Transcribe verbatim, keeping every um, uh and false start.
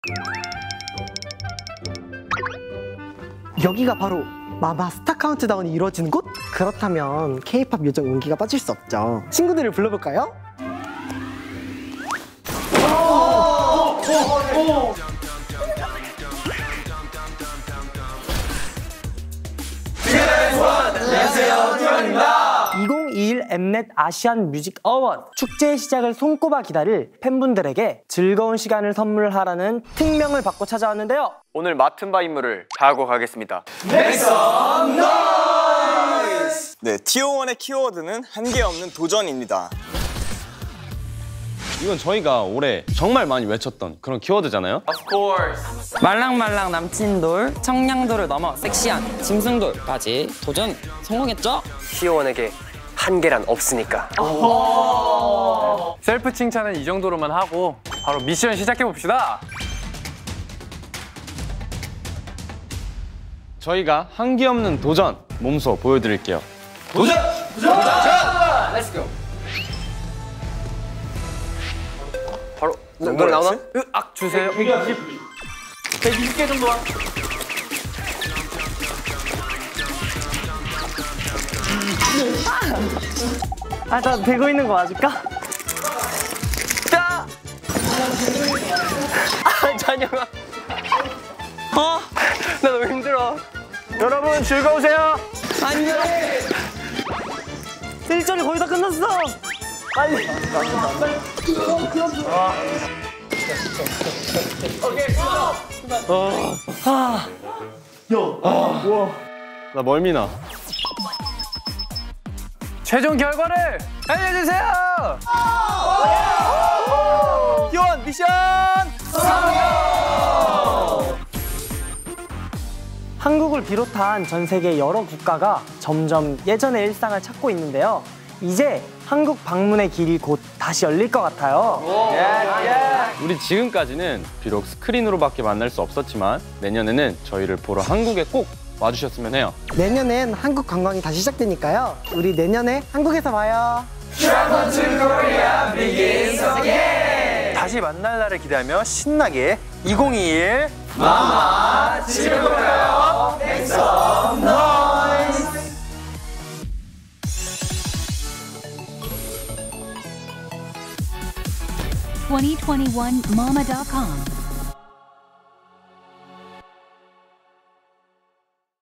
여기가 바로 마마 스타 카운트다운이 이루어지는 곳? 그렇다면 케이팝 요정 운기가 빠질 수 없죠. 친구들을 불러볼까요? 안녕하세요, 티원입니다. 이천이십일 엠넷 아시안 뮤직 어워드 축제의 시작을 손꼽아 기다릴 팬분들에게 즐거운 시간을 선물하라는 특명을 받고 찾아왔는데요. 오늘 맡은 바 임무를 다하고 가겠습니다. Make some noise! 네, 티오원의 키워드는 한계 없는 도전입니다. 이건 저희가 올해 정말 많이 외쳤던 그런 키워드잖아요. Of course. 말랑말랑 남친돌, 청량돌을 넘어 섹시한 짐승돌까지 도전 성공했죠? 티오원에게 한계란 없으니까. 셀프 칭찬은 이 정도로만 하고 바로 미션 시작해봅시다. 저희가 한계 없는 도전 몸소 보여드릴게요. 도전! 도전! 도전! Let's go. 바로 노래 나오나? 으악 주세요. 백이십 개 정도. 아, 나 되고 있는 거 맞을까? 자! 아, 찬영아. 어? 나 너무 힘들어. 여러분 즐거우세요. 안돼. 일절이 거의 다 끝났어. 빨리. 나 멀미나. 최종 결과를 알려주세요. 티오원 미션 한국을 비롯한 전 세계 여러 국가가 점점 예전의 일상을 찾고 있는데요. 이제 한국 방문의 길이 곧 다시 열릴 것 같아요. 우리 지금까지는 비록 스크린으로밖에 만날 수 없었지만 내년에는 저희를 보러 한국에 꼭 와주셨으면 해요. 내년엔 한국 관광이 다시 시작되니까요. 우리 내년에 한국에서 봐요. 다시 만날 날을 기대하며 신나게 이천이십일 마마 즐거워요. Make some noise. twenty twenty-one mama dot com